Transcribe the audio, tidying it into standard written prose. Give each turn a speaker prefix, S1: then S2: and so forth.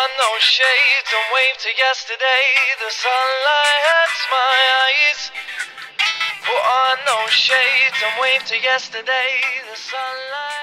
S1: on those shades and wave to yesterday. The sunlight hurts my eyes. Put on those shades and wave to yesterday. The sunlight